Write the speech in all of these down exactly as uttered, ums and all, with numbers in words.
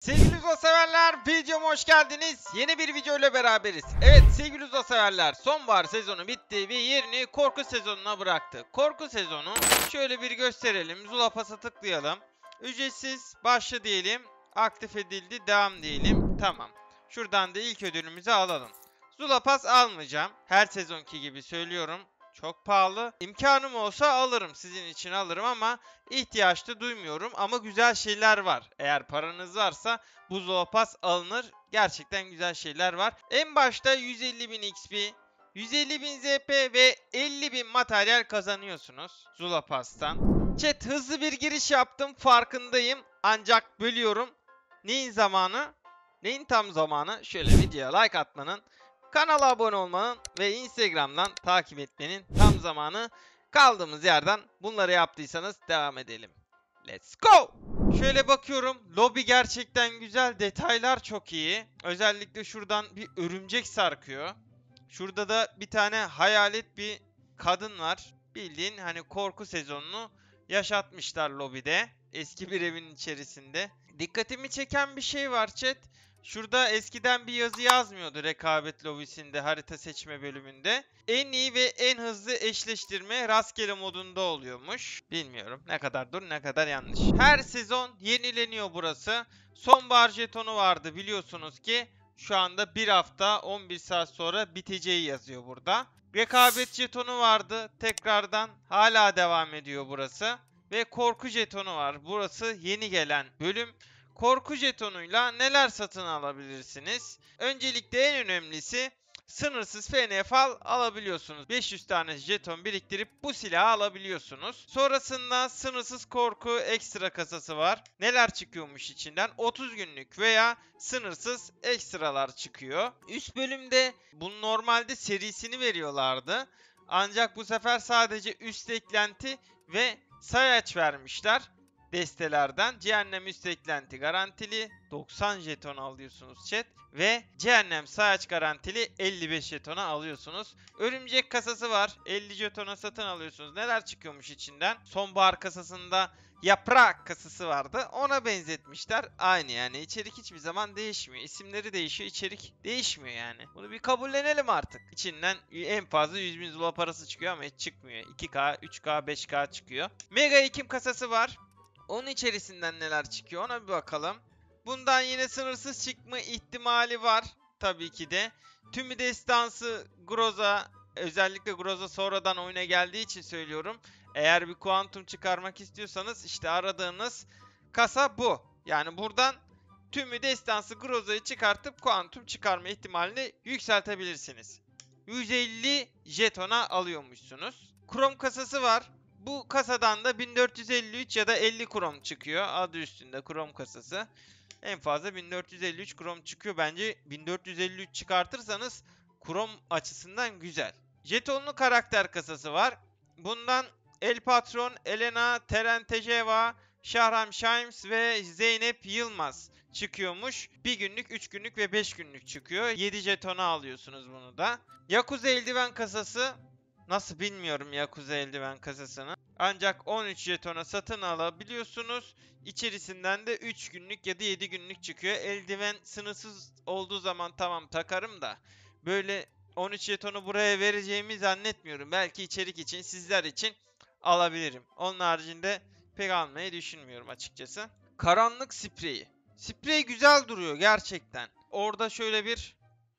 Sevgili Uzo severler, videoma hoş geldiniz. Yeni bir video ile beraberiz. Evet sevgili Uzo severler, sonbahar sezonu bitti ve yerini korku sezonuna bıraktı. Korku sezonu şöyle bir gösterelim. Zula Pass'a tıklayalım. Ücretsiz başla diyelim. Aktif edildi, devam diyelim. Tamam. Şuradan da ilk ödülümüzü alalım. Zula Pass almayacağım. Her sezonki gibi söylüyorum. Çok pahalı. İmkanım olsa alırım. Sizin için alırım ama ihtiyaç da duymuyorum. Ama güzel şeyler var. Eğer paranız varsa bu Zula Pass alınır. Gerçekten güzel şeyler var. En başta yüz elli bin X P, yüz elli bin Z P ve elli bin materyal kazanıyorsunuz Zula Pass'tan. Chat, hızlı bir giriş yaptım, farkındayım. Ancak bölüyorum. Neyin zamanı? Neyin tam zamanı? Şöyle videoya like atmanın, kanala abone olmanın ve Instagram'dan takip etmenin tam zamanı. Kaldığımız yerden bunları yaptıysanız devam edelim. Let's go! Şöyle bakıyorum. Lobi gerçekten güzel. Detaylar çok iyi. Özellikle şuradan bir örümcek sarkıyor. Şurada da bir tane hayalet bir kadın var. Bildiğin hani korku sezonunu yaşatmışlar lobide. Eski bir evin içerisinde. Dikkatimi çeken bir şey var chat. Şurada eskiden bir yazı yazmıyordu rekabet lobisinde, harita seçme bölümünde. En iyi ve en hızlı eşleştirme rastgele modunda oluyormuş. Bilmiyorum ne kadar doğru ne kadar yanlış. Her sezon yenileniyor burası. Sonbahar jetonu vardı biliyorsunuz ki. Şu anda bir hafta on bir saat sonra biteceği yazıyor burada. Rekabet jetonu vardı. Tekrardan hala devam ediyor burası. Ve korku jetonu var. Burası yeni gelen bölüm. Korku jetonuyla neler satın alabilirsiniz? Öncelikle en önemlisi sınırsız F N F al alabiliyorsunuz. beş yüz tane jeton biriktirip bu silahı alabiliyorsunuz. Sonrasında sınırsız korku ekstra kasası var. Neler çıkıyormuş içinden? otuz günlük veya sınırsız ekstralar çıkıyor. Üst bölümde bunun normalde serisini veriyorlardı. Ancak bu sefer sadece üst eklenti ve sayaç vermişler. Destelerden cehennem üst eklenti garantili doksan jeton alıyorsunuz chat ve cehennem sayaç garantili elli beş jetona alıyorsunuz. Örümcek kasası var, elli jetona satın alıyorsunuz. Neler çıkıyormuş içinden? Sonbahar kasasında yaprak kasası vardı, ona benzetmişler. Aynı yani, içerik hiçbir zaman değişmiyor. İsimleri değişiyor, içerik değişmiyor yani. Bunu bir kabullenelim artık. İçinden en fazla yüz bin zula parası çıkıyor ama hiç çıkmıyor. iki K, üç K, beş K çıkıyor. Mega Ekim kasası var. Onun içerisinden neler çıkıyor ona bir bakalım. Bundan yine sınırsız çıkma ihtimali var. Tabii ki de. Tümü destansı Groza, özellikle Groza sonradan oyuna geldiği için söylüyorum. Eğer bir kuantum çıkarmak istiyorsanız işte aradığınız kasa bu. Yani buradan tümü destansı Groza'yı çıkartıp kuantum çıkarma ihtimalini yükseltebilirsiniz. yüz elli jetona alıyormuşsunuz. Krom kasası var. Bu kasadan da bin dört yüz elli üç ya da elli krom çıkıyor. Adı üstünde krom kasası. En fazla bin dört yüz elli üç krom çıkıyor. Bence bin dört yüz elli üç çıkartırsanız krom açısından güzel. Jetonlu karakter kasası var. Bundan El Patron, Elena, Teren Tejeva, Şahram Şaims ve Zeynep Yılmaz çıkıyormuş. bir günlük, üç günlük ve beş günlük çıkıyor. yedi jetona alıyorsunuz bunu da. Yakuza eldiven kasası. Nasıl bilmiyorum Yakuza eldiven kasasını. Ancak on üç jetona satın alabiliyorsunuz. İçerisinden de üç günlük ya da yedi günlük çıkıyor. Eldiven sınırsız olduğu zaman tamam takarım da. Böyle on üç jetonu buraya vereceğimi zannetmiyorum. Belki içerik için, sizler için alabilirim. Onun haricinde pek almayı düşünmüyorum açıkçası. Karanlık spreyi. Sprey güzel duruyor gerçekten. Orada şöyle bir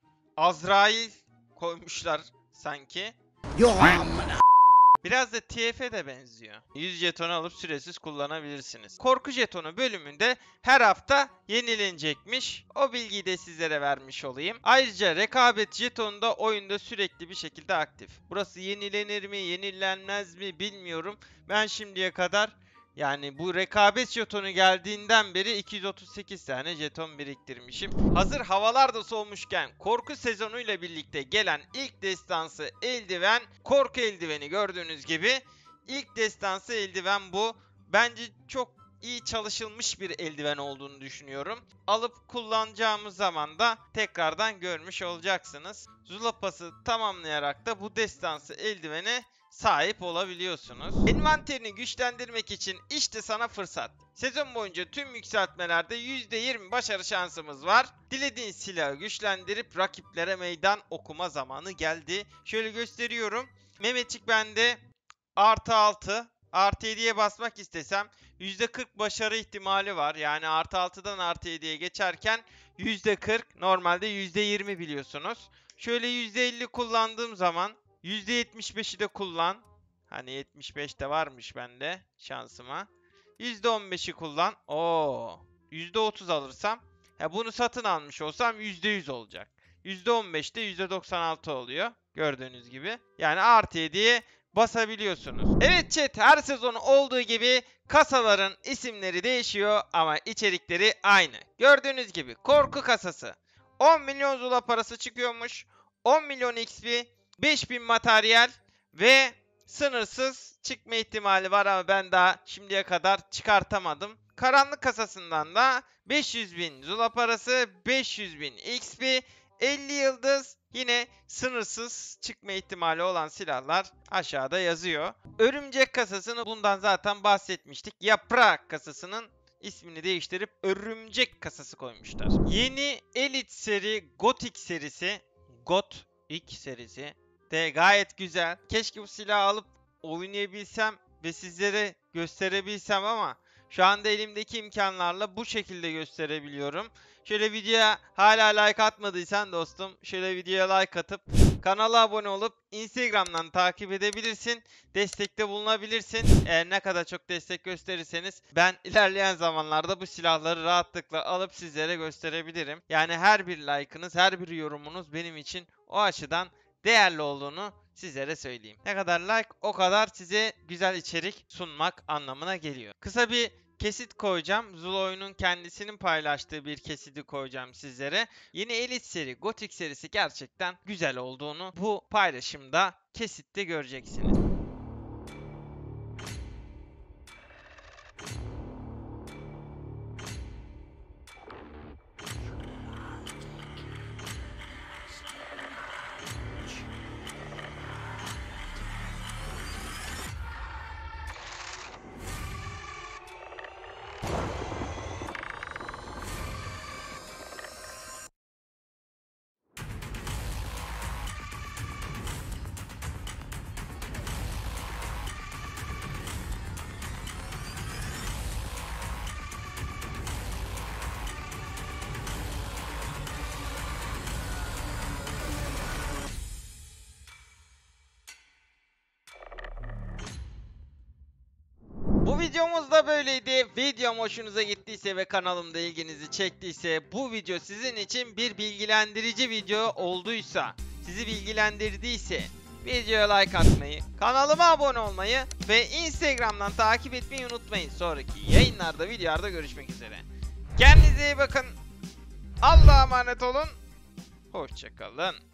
Azrail koymuşlar sanki. Yok amına. Biraz da T F'e de benziyor. yüz jetonu alıp süresiz kullanabilirsiniz. Korku jetonu bölümünde her hafta yenilenecekmiş. O bilgiyi de sizlere vermiş olayım. Ayrıca rekabet jetonu da oyunda sürekli bir şekilde aktif. Burası yenilenir mi, yenilenmez mi bilmiyorum. Ben şimdiye kadar yani bu rekabet jetonu geldiğinden beri iki yüz otuz sekiz tane jeton biriktirmişim. Hazır havalar da soğumuşken korku sezonuyla birlikte gelen ilk destansı eldiven korku eldiveni, gördüğünüz gibi. İlk destansı eldiven bu. Bence çok iyi çalışılmış bir eldiven olduğunu düşünüyorum. Alıp kullanacağımız zaman da tekrardan görmüş olacaksınız. Zula Pass'ı tamamlayarak da bu destansı eldivene sahip olabiliyorsunuz. Envanterini güçlendirmek için işte sana fırsat. Sezon boyunca tüm yükseltmelerde yüzde yirmi başarı şansımız var. Dilediğin silahı güçlendirip rakiplere meydan okuma zamanı geldi. Şöyle gösteriyorum. Mehmetçik bende artı altı. Artı yediye basmak istesem yüzde kırk başarı ihtimali var. Yani artı altıdan artı yediye geçerken yüzde kırk, normalde yüzde yirmi biliyorsunuz. Şöyle yüzde elli kullandığım zaman yüzde yetmiş beşi de kullan. Hani yetmiş beş de varmış bende şansıma. yüzde on beşi kullan. Oo. yüzde otuz alırsam, ya bunu satın almış olsam yüzde yüz olacak. yüzde on beş de yüzde doksan altı oluyor. Gördüğünüz gibi. Yani artı yediye basabiliyorsunuz. Evet chat, her sezon olduğu gibi kasaların isimleri değişiyor ama içerikleri aynı. Gördüğünüz gibi korku kasası. on milyon zula parası çıkıyormuş. on milyon X P, beş bin materyal ve sınırsız çıkma ihtimali var ama ben daha şimdiye kadar çıkartamadım. Karanlık kasasından da beş yüz bin zula parası, beş yüz bin X P, elli yıldız, yine sınırsız çıkma ihtimali olan silahlar aşağıda yazıyor. Örümcek kasasını bundan zaten bahsetmiştik. Yaprak kasasının ismini değiştirip örümcek kasası koymuşlar. Yeni Elite seri Gothic serisi, Gothic serisi de gayet güzel. Keşke bu silahı alıp oynayabilsem ve sizlere gösterebilsem ama şu anda elimdeki imkanlarla bu şekilde gösterebiliyorum. Şöyle videoya hala like atmadıysan dostum, şöyle videoya like atıp kanala abone olup Instagram'dan takip edebilirsin. Destekte bulunabilirsin. Eğer ne kadar çok destek gösterirseniz ben ilerleyen zamanlarda bu silahları rahatlıkla alıp sizlere gösterebilirim. Yani her bir like'ınız, her bir yorumunuz benim için o açıdan değerli olduğunu sizlere söyleyeyim. Ne kadar like o kadar size güzel içerik sunmak anlamına geliyor. Kısa bir kesit koyacağım. Zuloy'un kendisinin paylaştığı bir kesiti koyacağım sizlere. Yeni Elite seri, Gothic serisi gerçekten güzel olduğunu bu paylaşımda, kesitte göreceksiniz. Bu videomuz da böyleydi. Videom hoşunuza gittiyse ve kanalımda ilginizi çektiyse, bu video sizin için bir bilgilendirici video olduysa, sizi bilgilendirdiyse videoya like atmayı, kanalıma abone olmayı ve Instagram'dan takip etmeyi unutmayın. Sonraki yayınlarda, videolarda görüşmek üzere. Kendinize iyi bakın. Allah'a emanet olun. Hoşça kalın.